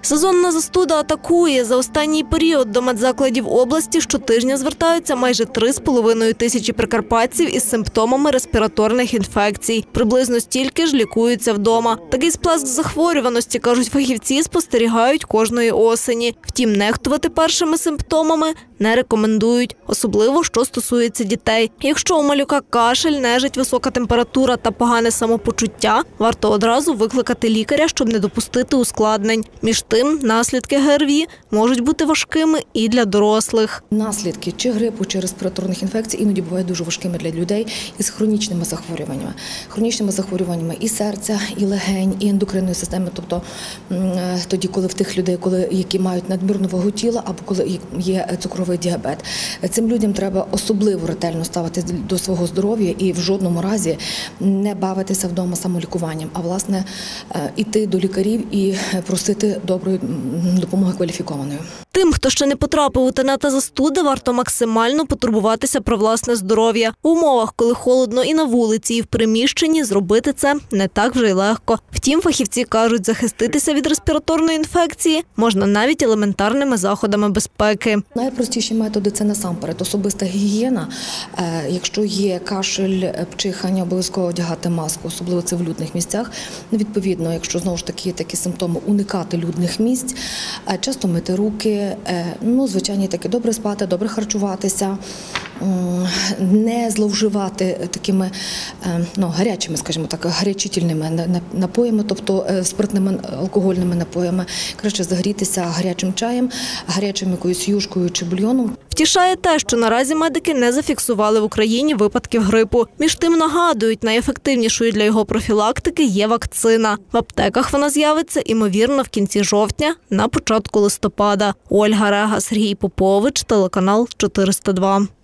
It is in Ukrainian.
Сезонна застуда атакує. За останній період до медзакладів області щотижня звертаються майже 3,5 тисячі прикарпатців із симптомами респіраторних інфекцій. Приблизно стільки ж лікуються вдома. Такий сплеск захворюваності, кажуть фахівці, спостерігають кожної осені. Втім, нехтувати першими симптомами не рекомендують, особливо, що стосується дітей. Якщо у малюка кашель, нежить, висока температура та погане самопочуття, варто одразу викликати лікаря, щоб не допустити ускладнень. Між тим, наслідки ГРВІ можуть бути важкими і для дорослих. Наслідки чи грипу, чи респіраторних інфекцій іноді бувають дуже важкими для людей із хронічними захворюваннями. Хронічними захворюваннями і серця, і легень, і ендокринної системи. Тобто тоді, коли в тих людей, які мають надмірну вагу тіла або коли є цукровий діабет. Цим людям треба особливо ретельно ставитися до свого здоров'я і в жодному разі не бавитися вдома самолікуванням, а власне іти до лікарів і просити доброї допомоги кваліфікованої. Тим, хто ще не потрапив у ТНЕ та застуди, варто максимально потурбуватися про власне здоров'я. В умовах, коли холодно і на вулиці, і в приміщенні, зробити це не так вже й легко. Втім, фахівці кажуть, захиститися від респіраторної інфекції можна навіть елементарними заходами безпеки. Найпростіші методи – це насамперед особиста гігієна. Якщо є кашель, пчихання, обов'язково одягати маску, особливо це в людних місцях. Відповідно, якщо знову ж таки є такі симптоми, уникати людних місць, часто мити руки, звичайно, таки добре спати, добре харчуватися, не зловживати такими гарячими, скажімо так, гарячительними напоями, тобто спиртними алкогольними напоями. Краще загрітися гарячим чаєм, гарячим якоюсь юшкою чи бульйоном. Втішає те, що наразі медики не зафіксували в Україні випадків грипу. Між тим нагадують, найефективнішою для його профілактики є вакцина. В аптеках вона з'явиться, ймовірно, в кінці жовтня, на початку листопада. Ольга Рега, Сергій Попович, телеканал 402.